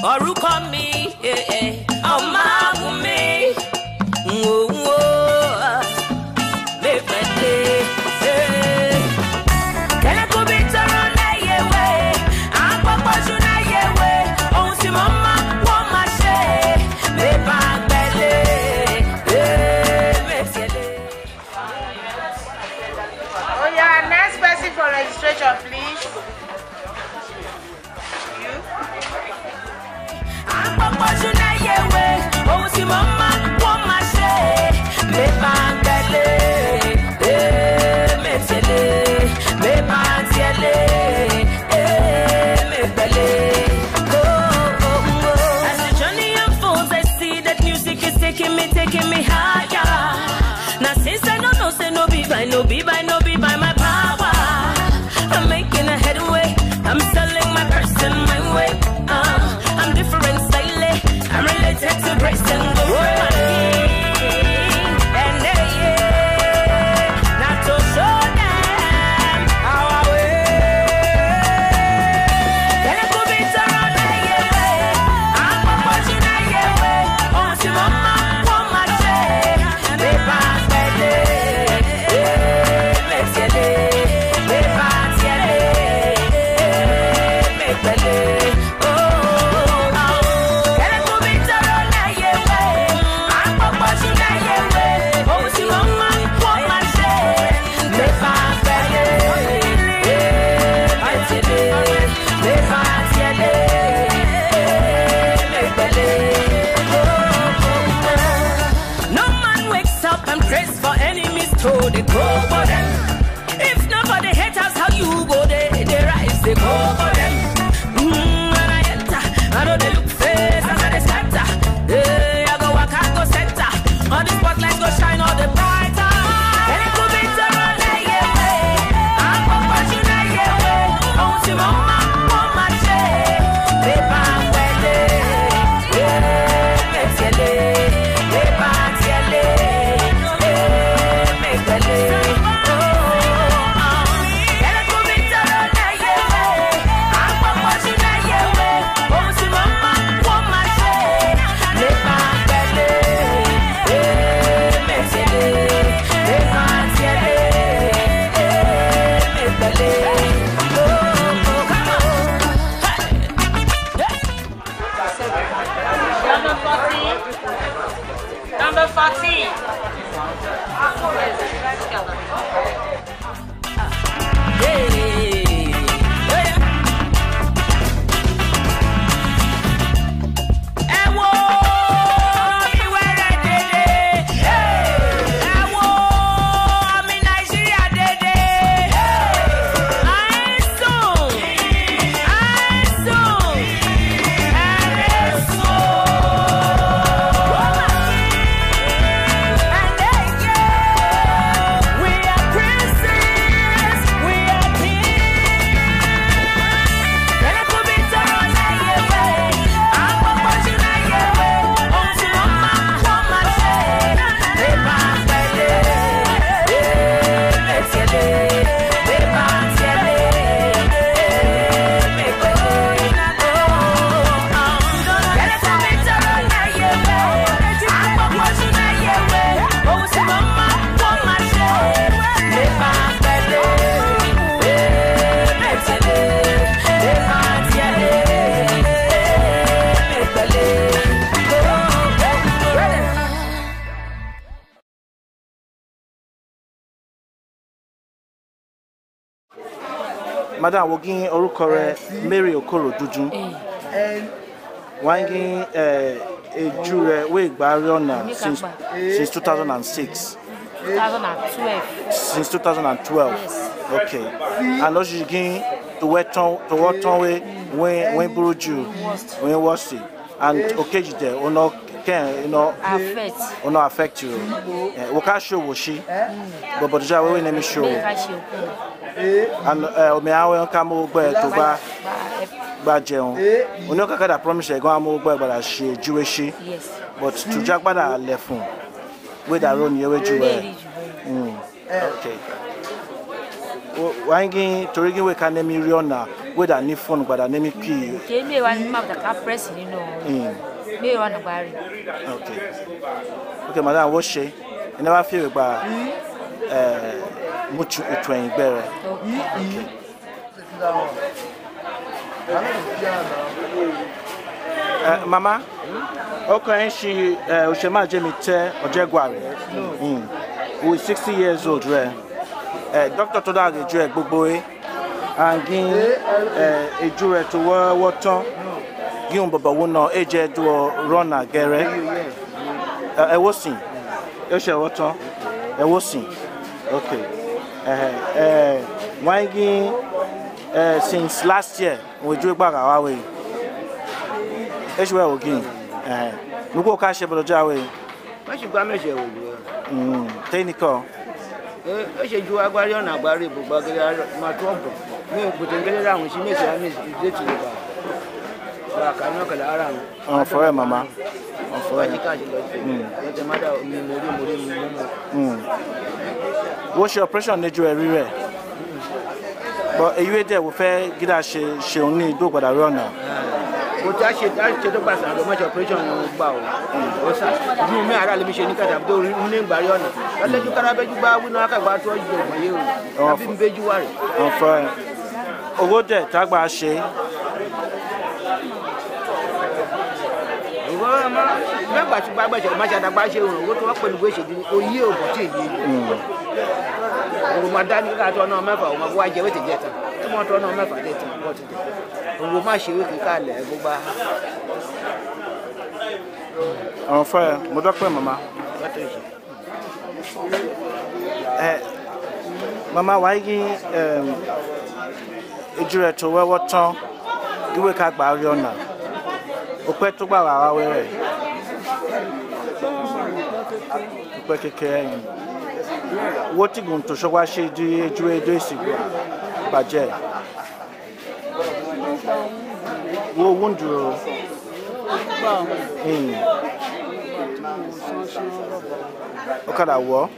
orúkọ mi ọmọ mi wo le pẹ̀lẹ́ kẹlẹ kó bí tọrọ láyé wẹ àpapọ̀jù láyé wẹ ohun tí mo máa wọ́n máa ṣe lè bá pẹ̀lẹ́ mẹ́tẹ̀lẹ́. Oh yeah, next person for registration, please. Àpapọ̀jù láyé wẹ ohun tí mo máa wọ́n máa ṣe lè bá pẹ̀lẹ́ mẹ́tẹ̀lẹ́ lè bá tiẹ̀lẹ́ mẹ́pẹ̀lẹ́. As the journey unfolds, I see that music is taking me higher. Now since I don't know, say no be by my power. I'm making a headway. I'm selling my person my way. I'm different style. I'm related to grace and glory. And not to show them how I will. Can I go be around I'm a person on to mama, my chair. They pass by let's get it. They pass it. Make believe. Throw the go for them. If not for the haters, how you go there? They rise, they go for them. When I enter, I know they look face as they scatter. Hey, I go walk, I go center. All the spotlights go shine all the brighter. And it could be around I'm a passion oh, see mama, mama, they back where they let's get it. They back, Number 14. Madam, working Orukore Mary Okoro Dujun. Wanging a jury wig Bariona since 2006. 2012. Since 2012. Yes. Okay. And also you gain to what way when Buruju when was it and okay there or not can affect you. What can show was she? But the job we name show. And me I will come over to Bajeon. We no kaka promise I go am over but she Jewish. Yes. But to Jagbada left with that run you Jewish. Okay. wangi torigi we can name Riona with a new phone but a name P. Came me one map that press, you know. Me one about it. Okay. Okay, madam, what's she? You never feel about much train better. Mama, okay, she Ushema Jemite Ojegwari. Who is 60 years old, right? Dr. Todage Joe Boboe and Gin a juror to water. Gin Babawuno, AJ to Rona Gere. I was seen. Yosha water. I was seen. Okay. Wanging since last year, we drew back our way. As well again. We go cash about the Jawi. What you got measure with you? Technical. I should do a guardian of Barry, but my trouble. Me put a get around, she makes a miss. I cannot get around. Oh, for Mama. Oh, for the matter of me. What's your pressure on the jewelry? But you there will fair get a she only do what I run now. But I should pass and much operation on bow. You may have mission of doing Bariona. But let you carabby bow with not about what you have been worry. Oh, fine. Oh, what there, tag by she. Remember to buy much at a bashe or what to open wish or you Madame got on a map of why you wait to get her. Come on, no map. We must you with the Oh, fire. Modocre, Mama. Mama, why a juror to what tongue you wake up by Riona? Ope to Bawa, where? What you going to show what she do budget? Wo wonder. Look at that war.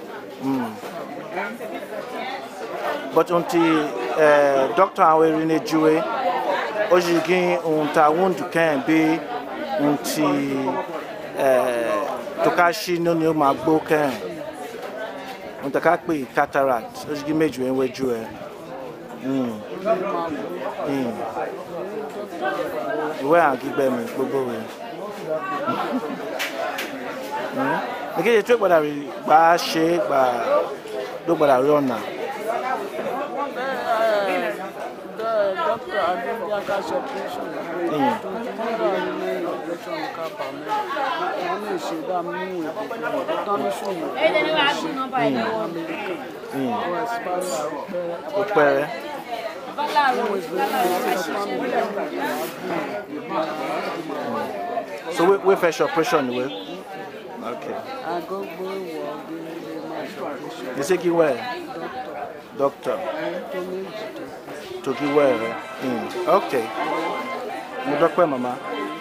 But until Doctor Awe in a Jew, Ojigin unta won't can be until Tokashi no new Magboken. Untakakpi cataract, Ojigi major in where Jew. Where I give them Bobo. I get a trip what I buy shape, but look what I run now. The doctor I did the cash operation. So we face operation with. Okay. I go you say you where? Doctor. To give where? Okay. Doctor, Mama.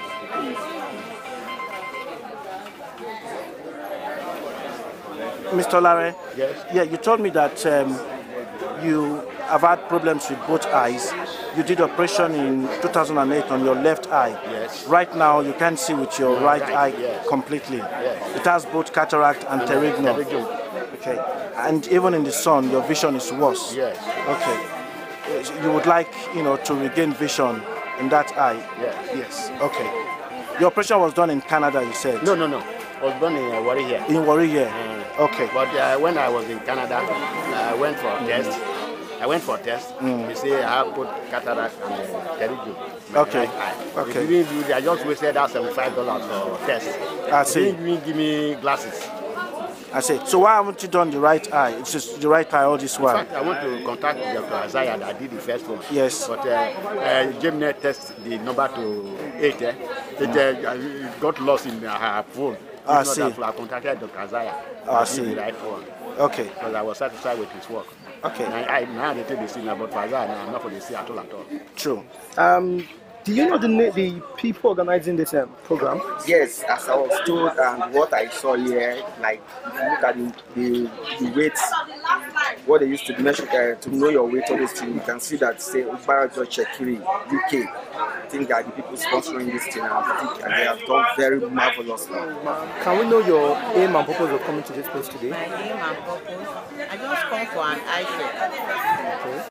Mr. Larry? Yes. Yeah, you told me that you have had problems with both eyes. You did operation in 2008 on your left eye. Yes. Right now, you can't see with your right eye yes. completely. Yes. It has both cataract and pterignu. Okay. And even in the sun, your vision is worse. Yes. Okay. You would like, to regain vision in that eye. Yes. Yes. Okay. Your operation was done in Canada, you said. No. I was born in Warri here. In Warri here. Okay. But when I was in Canada, I went for a test. They say I have put cataract and pterignu. Okay. Okay. I just wasted that $75 for test. I see. They didn't even give me glasses. I see. So why haven't you done the right eye? It's just the right eye all this while. In fact, I want to contact Dr. Isaiah that did the first one. Yes. But Gemini test the number to 8. It got lost in her phone. I see. I contacted Dr. Isaiah. I see. The right one. Okay. Because I was satisfied with his work. Okay. Now they take the signal, but for Isaiah, I'm not for the sea at all. True. Do you know the people organizing this program? Yes, as I was told and what I saw here, like if you look at the weights, what they used to measure to know your weight, all this thing, you can see that say Ubarajo Chekiri UK. I think that the people sponsoring this thing, I think they have done very marvelous. Can we know your aim and purpose of coming to this place today? My aim and purpose, I just come for an eye check. Okay.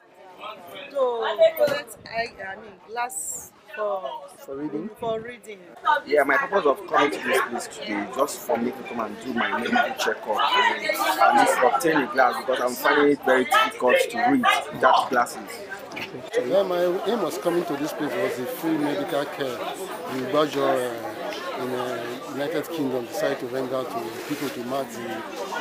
So collect glass for reading. Yeah, my purpose of coming to this place today is just for me to come and do my medical checkup and just obtain a glass because I'm finding it very difficult to read without glasses. Yeah, my aim was coming to this place was a free medical care. In Bajo, in the United Kingdom, decided to render to people to mark the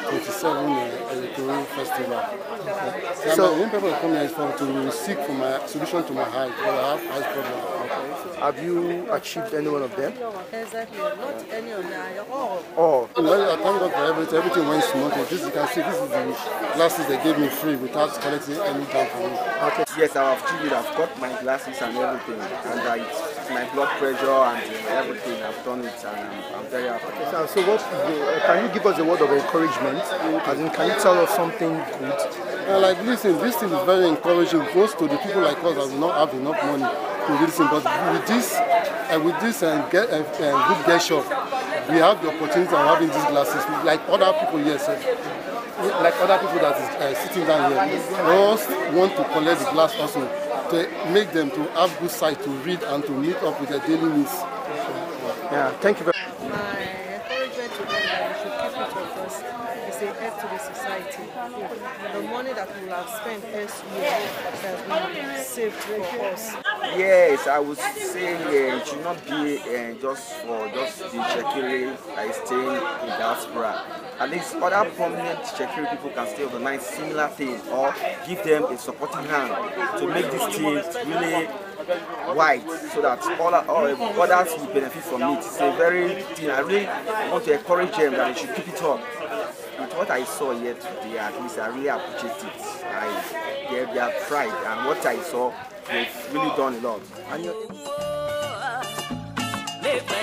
27 Electoral Festival. Okay. So my main purpose of coming is to seek for my solution to my eye, because I have eye problem. Okay. Have you achieved any one of them? Exactly, not any of them. Oh. Well, I thank God for everything. Everything went smoothly. This you can see, this is the glasses they gave me free without collecting any damn from me. Okay. Yes, I have achieved it. I've got my glasses and everything, and it's my blood pressure and everything. I've done it, and I'm very happy. Okay, so what can you give us a word of encouragement? As in, can you tell us something good? Like, listen, this thing is very encouraging. Goes to the people like us that do not have enough money to do this thing. But with this good gesture, we have the opportunity of having these glasses. Like other people here, like other people that is sitting down here, we also want to collect the glass also to make them to have good sight to read and to meet up with their daily needs. Yeah, thank you very much. My encouragement to them that we should keep it with us is a help to the society. The money that we will have spent elsewhere has been saved for us. Yes, I would say it should not be just for the Chekiri that is staying in diaspora. At least other prominent Chekiri people can still organize similar things or give them a supporting hand to make these things really wide so that all others will benefit from it. It's a very thing. I really want to encourage them that they should keep it up. With what I saw here today, at least I really appreciate it. They have tried, and what I saw, they've really done a lot. And